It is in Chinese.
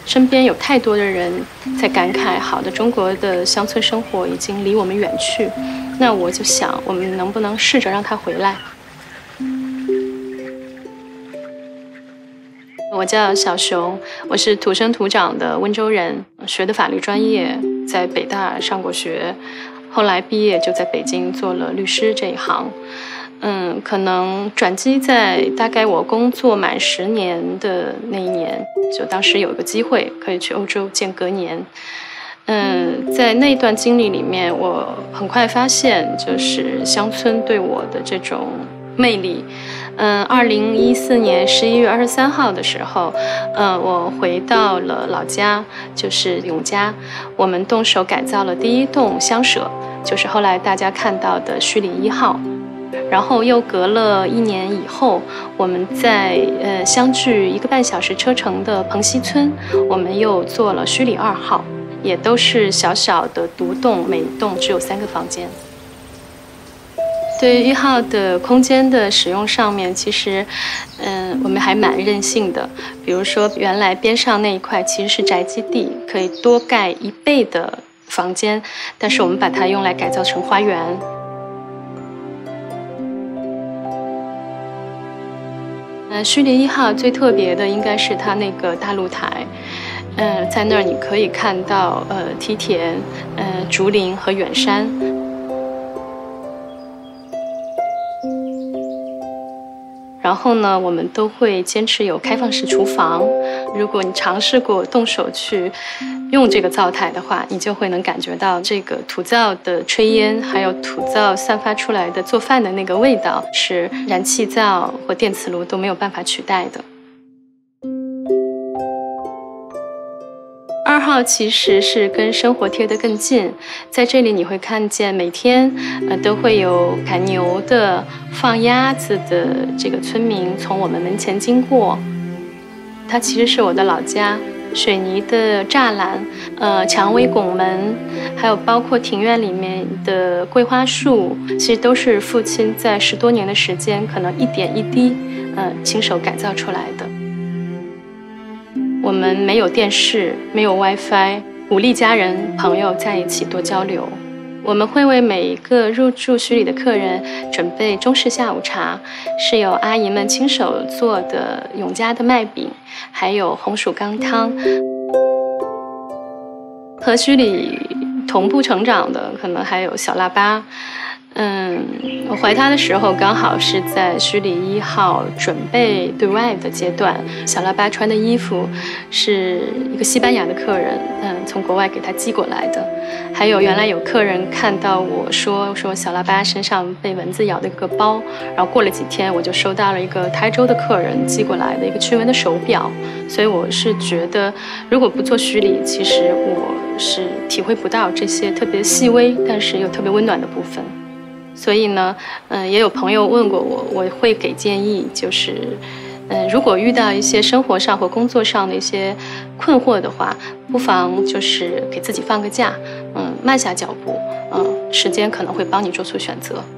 身边有太多的人在感慨，好的中国的乡村生活已经离我们远去。那我就想，我们能不能试着让它回来？我叫小熊，我是土生土长的温州人，学的法律专业，在北大上过学，后来毕业就在北京做了律师这一行。可能转机在大概我工作满10年的那一年，就当时有一个机会可以去欧洲见隔年。在那段经历里面，我很快发现，就是乡村对我的这种魅力。2014年11月23号的时候，我回到了老家，就是永嘉，我们动手改造了第1栋乡舍，就是后来大家看到的盱里1号。然后又隔了1年以后，我们在相距1个半小时车程的蓬溪村，我们又做了盱里2号，也都是小小的独栋，每栋只有3个房间。对于1号的空间的使用上面，其实，我们还蛮任性的。比如说，原来边上那一块其实是宅基地，可以多盖1倍的房间，但是我们把它用来改造成花园。盱里1号最特别的应该是它那个大露台，在那儿你可以看到梯田、竹林和远山。然后呢，我们都会坚持有开放式厨房。如果你尝试过动手去用这个灶台的话，你就会能感觉到这个土灶的炊烟，还有土灶散发出来的做饭的那个味道，是燃气灶或电磁炉都没有办法取代的。2号其实是跟生活贴得更近，在这里你会看见每天都会有砍牛的、放鸭子的这个村民从我们门前经过。它其实是我的老家，水泥的栅栏、蔷薇拱门，还有包括庭院里面的桂花树，其实都是父亲在10多年的时间，可能一点一滴，亲手改造出来的。我们没有电视，没有 WiFi， 鼓励家人朋友在一起多交流。我们会为每一个入住盱里的客人准备中式下午茶，是由阿姨们亲手做的永嘉的麦饼，还有红薯羹汤。和盱里同步成长的可能还有小腊八。我怀他的时候刚好是在盱里1号准备对外的阶段。小腊八穿的衣服是一个西班牙的客人，从国外给他寄过来的。还有原来有客人看到我说小腊八身上被蚊子咬的一个包，然后过了几天我就收到了一个台州的客人寄过来的一个驱蚊的手表。所以我是觉得，如果不做盱里，其实我是体会不到这些特别细微但是又特别温暖的部分。所以呢，也有朋友问过我，我会给建议，就是，如果遇到一些生活上或工作上的一些困惑的话，不妨就是给自己放个假，慢下脚步，时间可能会帮你做出选择。